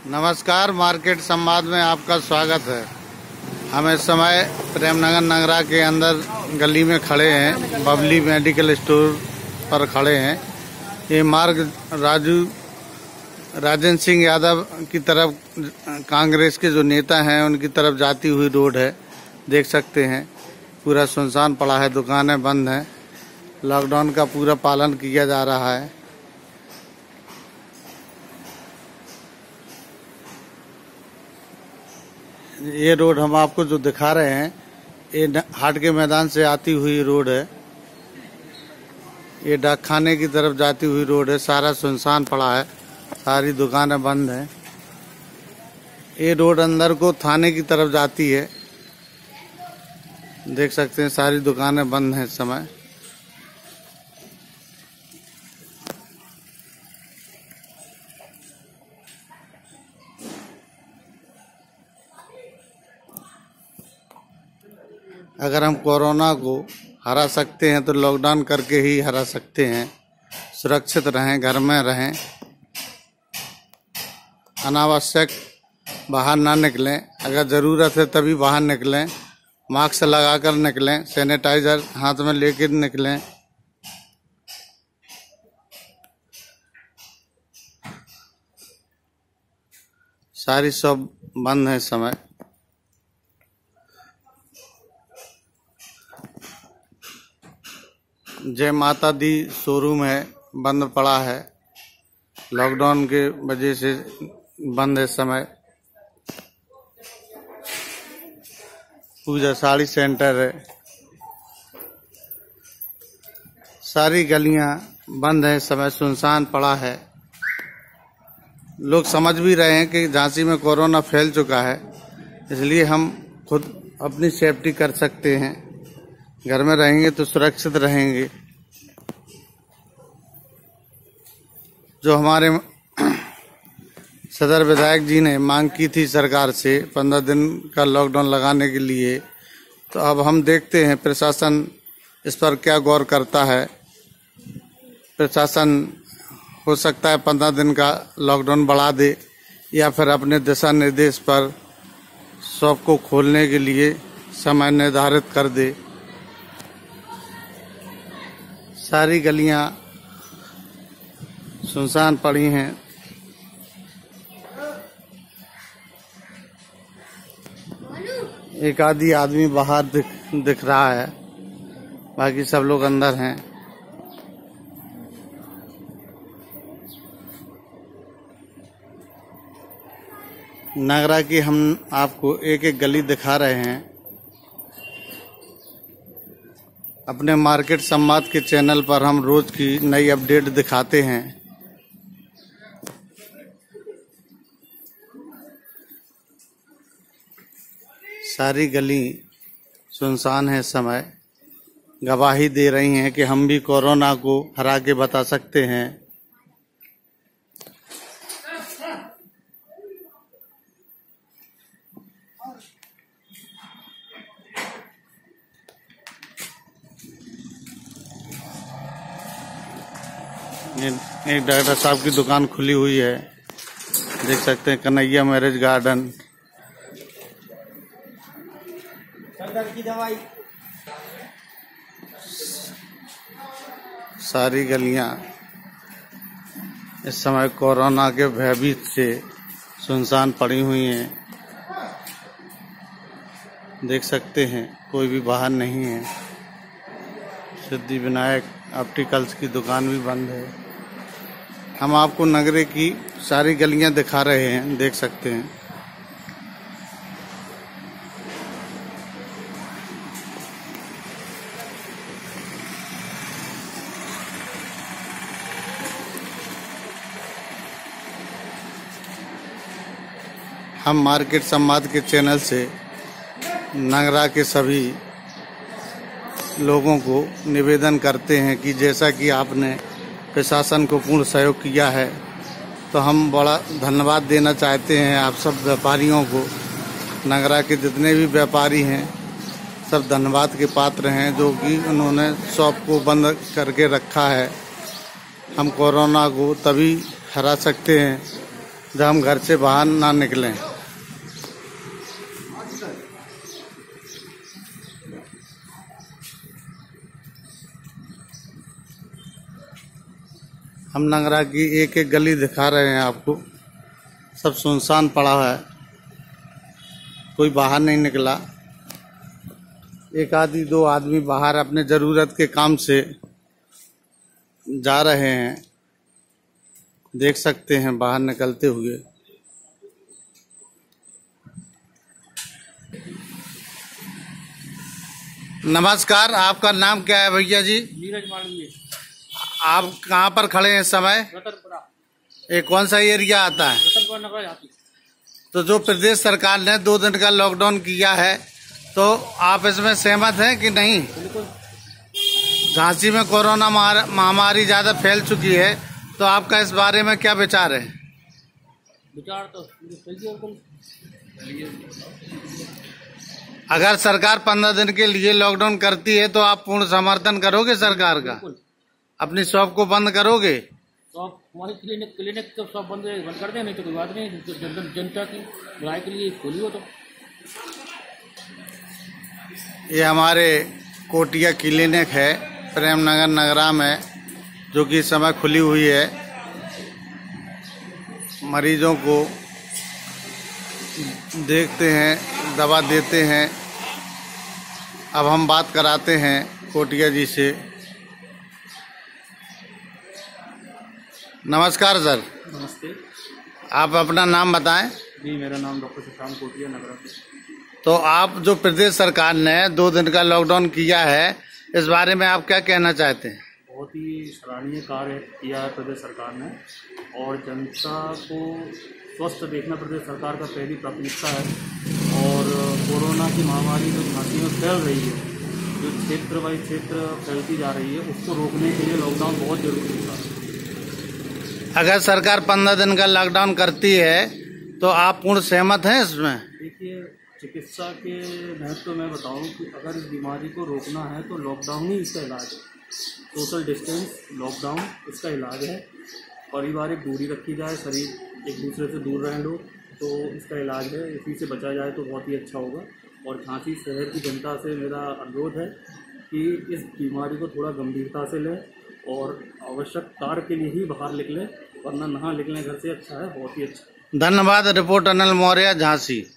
नमस्कार, मार्केट संवाद में आपका स्वागत है। हम इस समय प्रेमनगर नगरा के अंदर गली में खड़े हैं, बबली मेडिकल स्टोर पर खड़े हैं। ये मार्ग राजेंद्र सिंह यादव की तरफ, कांग्रेस के जो नेता हैं उनकी तरफ जाती हुई रोड है। देख सकते हैं पूरा सुनसान पड़ा है, दुकानें बंद हैं, लॉकडाउन का पूरा पालन किया जा रहा है। ये रोड हम आपको जो दिखा रहे हैं, ये हाट के मैदान से आती हुई रोड है। ये डाक खाने की तरफ जाती हुई रोड है। सारा सुनसान पड़ा है, सारी दुकानें बंद हैं। ये रोड अंदर को थाने की तरफ जाती है। देख सकते हैं सारी दुकानें बंद हैं इस समय। अगर हम कोरोना को हरा सकते हैं तो लॉकडाउन करके ही हरा सकते हैं। सुरक्षित रहें, घर में रहें, अनावश्यक बाहर ना निकलें। अगर ज़रूरत है तभी बाहर निकलें, मास्क लगाकर निकलें, सैनिटाइजर हाथ में लेकर निकलें। सारी शॉप बंद है इस समय। जय माता दी शोरूम है, बंद पड़ा है, लॉकडाउन के वजह से बंद है इस समय। पूजा साड़ी सेंटर है। सारी गलियां बंद है इस समय, सुनसान पड़ा है। लोग समझ भी रहे हैं कि झांसी में कोरोना फैल चुका है, इसलिए हम खुद अपनी सेफ्टी कर सकते हैं। घर में रहेंगे तो सुरक्षित रहेंगे। जो हमारे सदर विधायक जी ने मांग की थी सरकार से 15 दिन का लॉकडाउन लगाने के लिए, तो अब हम देखते हैं प्रशासन इस पर क्या गौर करता है। प्रशासन हो सकता है 15 दिन का लॉकडाउन बढ़ा दे या फिर अपने दिशा निर्देश पर शॉप को खोलने के लिए समय निर्धारित कर दे। सारी गलियां सुनसान पड़ी हैं। एक आदि आदमी बाहर दिख रहा है, बाकी सब लोग अंदर हैं। नगरा की हम आपको एक एक गली दिखा रहे हैं। अपने मार्केट संवाद के चैनल पर हम रोज की नई अपडेट दिखाते हैं। सारी गली सुनसान है इस समय, गवाही दे रही हैं कि हम भी कोरोना को हरा के बता सकते हैं। एक डॉक्टर साहब की दुकान खुली हुई है, देख सकते हैं, कन्हैया मैरिज गार्डन। की दवाई। सारी गलियां इस समय कोरोना के भयभीत से सुनसान पड़ी हुई हैं। देख सकते हैं कोई भी बाहर नहीं है। सिद्धि विनायक ऑप्टिकल्स की दुकान भी बंद है। हम आपको नगरे की सारी गलियां दिखा रहे हैं, देख सकते हैं। हम मार्केट संवाद के चैनल से नगरा के सभी लोगों को निवेदन करते हैं कि जैसा कि आपने प्रशासन को पूर्ण सहयोग किया है, तो हम बड़ा धन्यवाद देना चाहते हैं आप सब व्यापारियों को। नगरा के जितने भी व्यापारी हैं सब धन्यवाद के पात्र हैं, जो कि उन्होंने शॉप को बंद करके रखा है। हम कोरोना को तभी हरा सकते हैं जब हम घर से बाहर ना निकलें। हम नगरा की एक एक गली दिखा रहे हैं आपको, सब सुनसान पड़ा है, कोई बाहर नहीं निकला। एक आदमी दो आदमी बाहर अपने ज़रूरत के काम से जा रहे हैं, देख सकते हैं बाहर निकलते हुए। नमस्कार, आपका नाम क्या है भैया जी? नीरज मालवीय। आप कहाँ पर खड़े हैं इस समय? रतनपुरा। ये कौन सा एरिया आता है? रतनपुरा नगर झांसी। तो जो प्रदेश सरकार ने 2 दिन का लॉकडाउन किया है, तो आप इसमें सहमत हैं कि नहीं? बिल्कुल। झांसी में कोरोना महामारी ज़्यादा फैल चुकी है, तो आपका इस बारे में क्या विचार है? विचार तो बिल्कुल। अगर सरकार 15 दिन के लिए लॉकडाउन करती है तो आप पूर्ण समर्थन करोगे सरकार का? बिल्कुल। अपनी शॉप को बंद करोगे? तो आप हमारी क्लिनिक तो सब बंद कर दें, नहीं तो कोई बात नहीं। जनता की भलाई के लिए खोली हो तो। ये हमारे कोटिया क्लिनिक है प्रेमनगर नगरा में, जो कि इस समय खुली हुई है। मरीजों को देखते हैं, दवा देते हैं। अब हम बात कराते हैं कोटिया जी से। नमस्कार सर। नमस्ते आप अपना नाम बताएं। जी, मेरा नाम डॉक्टर सुशांत कोटिया नगरा से। तो आप जो प्रदेश सरकार ने 2 दिन का लॉकडाउन किया है, इस बारे में आप क्या कहना चाहते हैं? बहुत ही सराहनीय कार्य किया है प्रदेश सरकार ने, और जनता को स्वस्थ देखना प्रदेश सरकार का पहली प्राथमिकता है। और कोरोना की महामारी जो झांसी में फैल रही है, जो क्षेत्र बाई क्षेत्र फैलती जा रही है, उसको रोकने के लिए लॉकडाउन बहुत जरूरी था। अगर सरकार 15 दिन का लॉकडाउन करती है तो आप पूर्ण सहमत हैं इसमें? देखिए, चिकित्सा के महत्व में बताऊं कि अगर इस बीमारी को रोकना है तो लॉकडाउन ही इसका इलाज है। सोशल डिस्टेंस, लॉकडाउन इसका इलाज है। पारिवारिक दूरी रखी जाए, शरीर एक दूसरे से दूर रहें लोग, तो इसका इलाज है। इसी से बचा जाए तो बहुत ही अच्छा होगा। और झांसी शहर की जनता से मेरा अनुरोध है कि इस बीमारी को थोड़ा गंभीरता से लें और आवश्यक कार्य के लिए ही बाहर निकलें, वरना नहा निकलें घर से अच्छा है, बहुत ही अच्छा। धन्यवाद। रिपोर्ट अनिल मौर्य, झांसी।